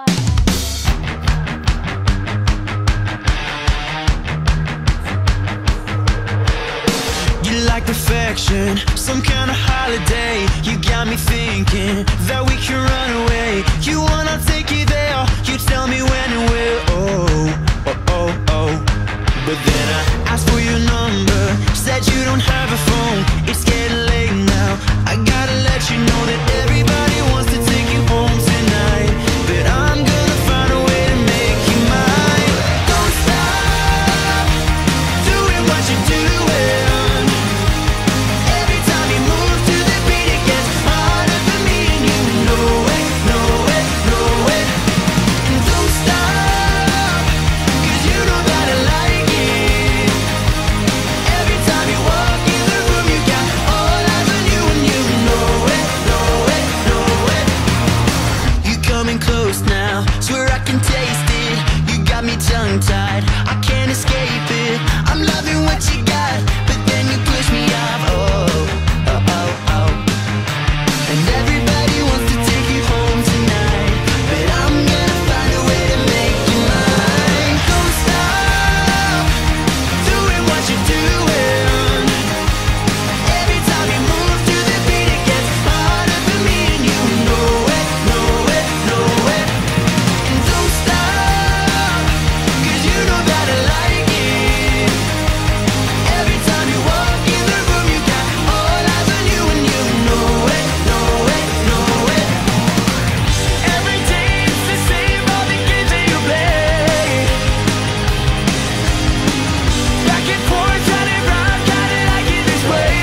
You like perfection, some kind of holiday. You got me thinking that we can run away. You wanna take you there, you tell me when and where. Oh, oh, oh, oh. But then I asked for your number, said you don't have a phone. It's getting late now, I gotta let you know that everybody wants to take you home tonight. But I'm gonna find a way to make you mine. Don't stop doing what you're doing. Every time you move to the beat, it gets harder for me, and you know it, know it, know it. And don't stop, 'cause you know that I like it. Every time you walk in the room, you got all eyes on you, and you know it, know it, know it. You coming close now, swear I can taste it. You got me tongue-tied, I can't escape it. I'm loving what you got, but then you push me off. Oh, oh, oh, oh. And everybody wants to take you home tonight, but I'm gonna find a way to make you mine. Don't stop doing what you're doing. Every time you move to the beat, it gets harder for me, and you know it, know it, know it. And don't stop, 'cause you know that I like it. Every time you walk in the room, you got all eyes on you, and you know it, know it, know it. Every day it's the same, all the games that you play. Back and forth, turn it round, kinda like it this way.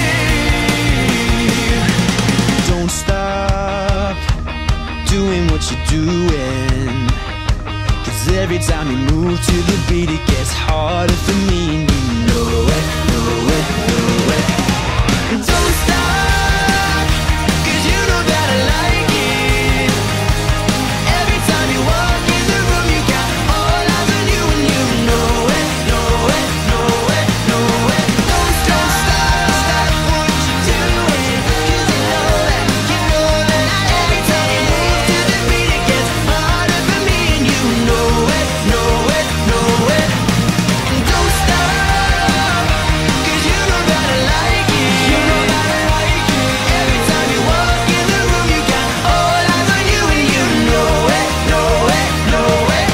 Don't stop doing what you're doing, 'cause every time you move to the beat, it gets harder for me, and you know it, know it, know it. Don't stop, 'cause you know that I like it. Every time you walk in the room, you got all eyes on you, and you know it, know it, know it, know it. Don't stop what you're doing, 'cause you know that, you know that. Every time you move to the beat, it gets harder for me, and you know it, know it, know it. And don't stop, 'cause you know that I like it. You know that I like it. Every time you walk in the room, you got all eyes on you, and you know it, know it, know it.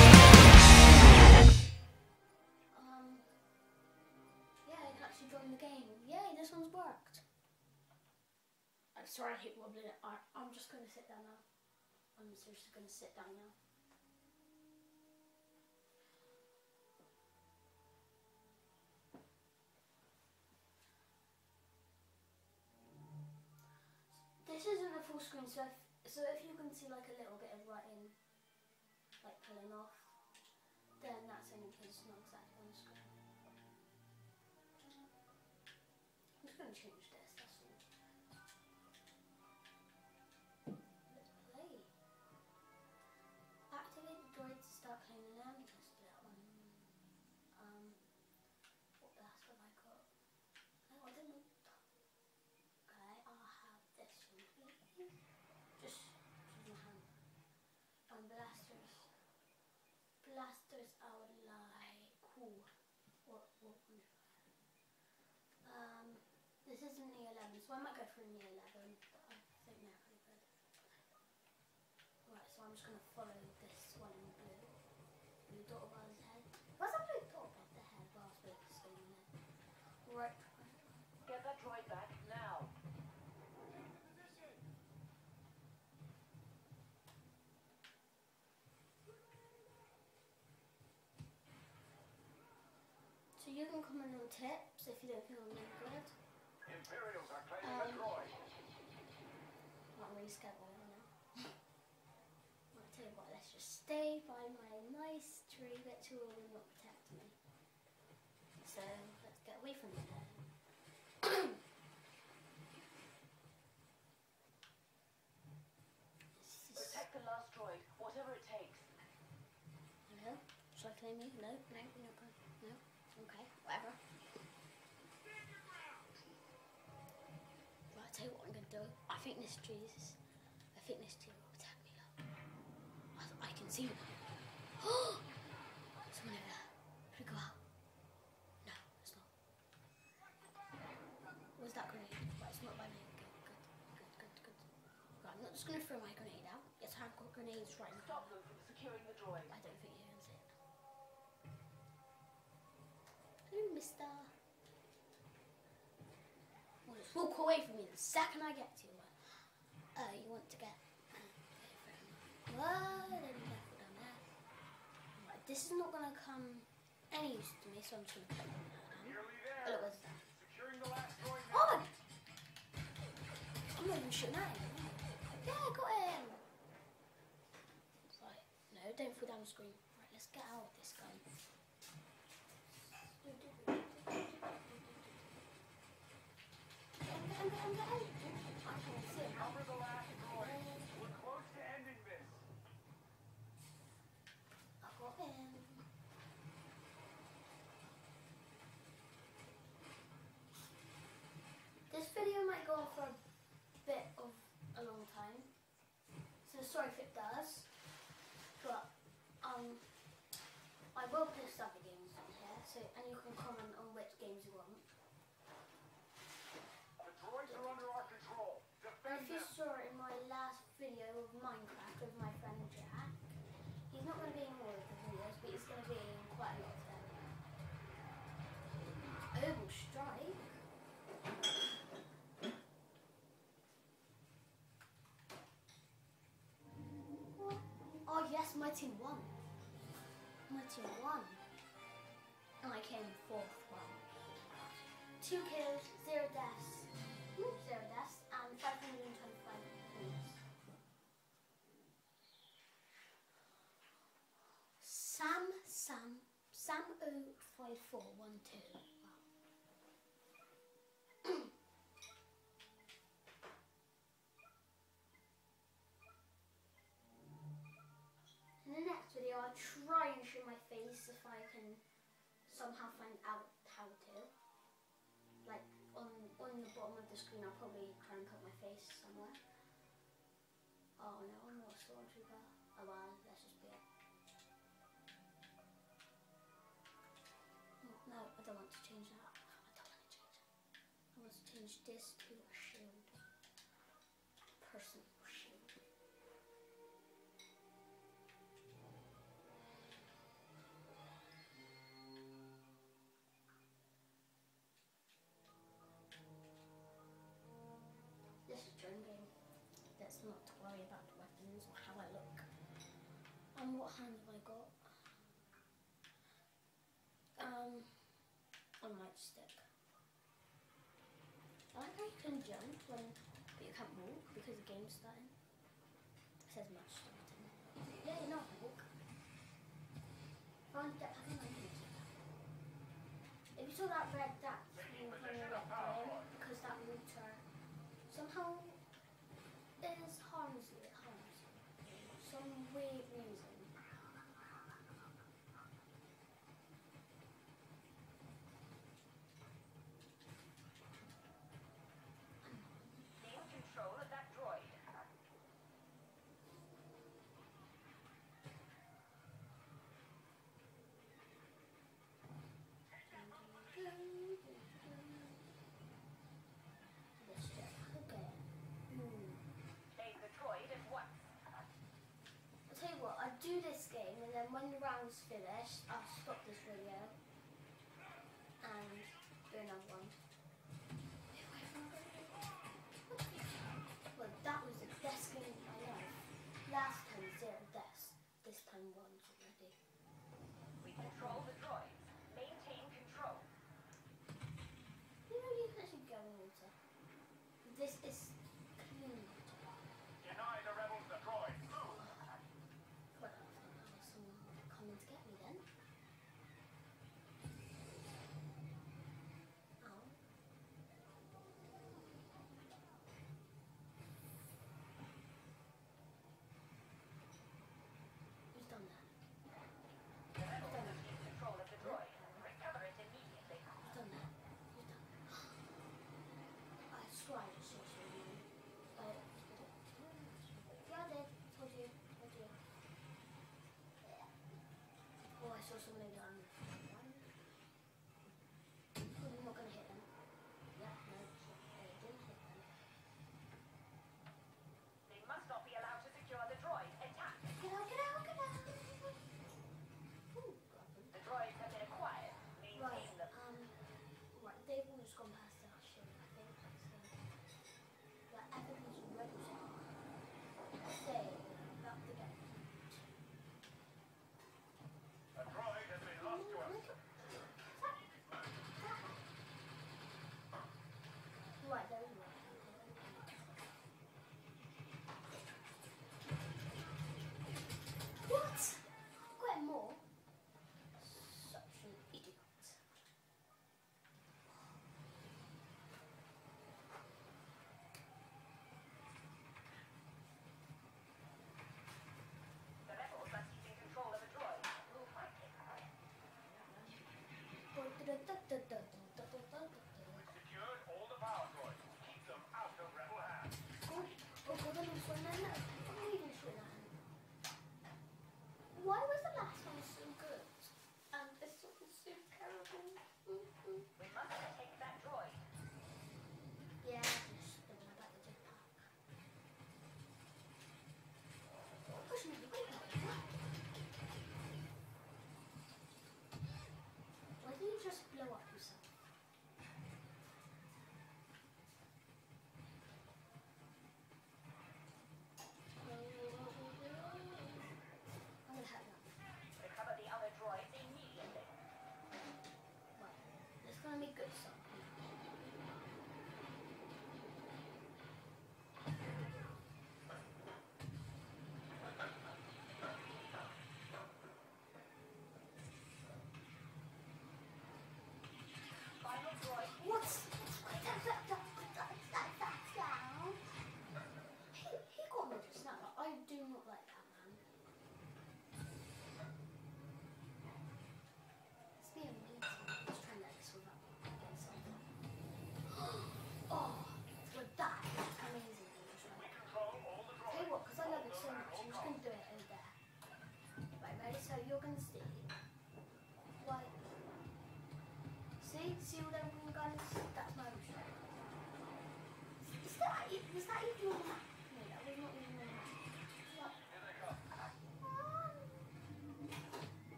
Yeah, I can actually join the game. Yay, this one's worked. I'm sorry I keep wobbling it. I'm just going to sit down now. I'm seriously going to sit down now. This isn't a full screen, so if you can see like a little bit of writing, like pulling off, then that's only because it's not exactly on the screen. I'm just going to change this, that's all. Let's play. Activate the droid to start cleaning them. Let's do that one. What else have I got? Oh, I don't know. Okay, I'll have this one, please. Just use my hand. Blasters. Blasters I would like. Cool. What one should I have? This isn't the 11, so I might go for the 11, but I think they're pretty good. Right, so I'm just going to follow this one in blue. Blue dot above his head. What's that blue dot above the head? Well, I suppose it's still in there. Right. Get that droid back now. So you can comment on tips if you don't feel I'm really good. Imperials are claiming the droid. I'm really scared by it now. I'll tell you what, let's just stay by my nice tree that will not protect me. So let's get away from it then. Protect the last droid, whatever it takes. No? Should I claim you? No? No? No? No? Okay, whatever. Right, I'll tell you what I'm going to do. I think this tree will protect me up. I see it. Someone over there. Should we go out? No, it's not. Where's that grenade? Right, it's not by me. Good. Right, I'm not just going to throw my grenade out. Yes, I've got grenades right now. Stop them from securing the droid. I don't think you can see it. Hello, mister. Well, just walk away from me the second I get to you. You want to get... Whoa, then be careful down there. Right, this is not going to come any use to me, so I'm just going to put it down. Nearly Oh, there. look, what's that? Securing the last droid now. Oh! I'm not even shooting at him. Yeah, I got him! Right, no, don't fall down the screen. Right, let's get out of this gun. I'm getting. I can't see him. Cover the last droid. We're close to ending this. I got him. This video might go on for a bit of a long time, so sorry if it does, but I will post other games on here, so and you can comment on which games you want. The droids are under our control. And Defend if you them. saw it in my last video of Minecraft with my friend Jack, he's not going to be in all of the videos, but he's going to be in quite a lot of them. Oval strike. Oh yes, my team won. My team won. And I came fourth. Wow. 2 kills, 0 deaths. 0 deaths and 525 points. Sam 05412. Wow. In the next video, I'll try and show my face if I can somehow find out how to. Like on the bottom of the screen, I'll probably try and put my face somewhere. Oh no, I'm not a stormtrooper. Oh well, let's just be it. No, I don't want to change that. I want to change this to a shield. Personal shield. This is drone game. Let's not worry about the weapons or how I look. And what hand have I got? A nightstick. I like how you can jump but you can't walk because the game's starting. It says match starting. Yeah, you know I can walk. If you saw that red dot because that router somehow is harms you. It harms you. Some weird reason. Gain control of that droid. Let's check. Okay. Aim the droid at once. I'll tell you what, I'll do this game and then when the round's finished, I'll stop this video and do another one. Well, that was the best game of my life. Last time 0 deaths, this time 1 already. We control the droids. Maintain control. You know you can actually go in water. This is clean water. Deny the rebels the droid. Well, someone coming to get me then. Oh. Who's done that? The rebels have gained control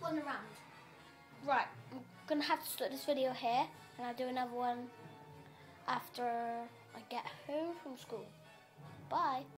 one around. Right, I'm gonna have to stop this video here, and I'll do another one after I get home from school. Bye.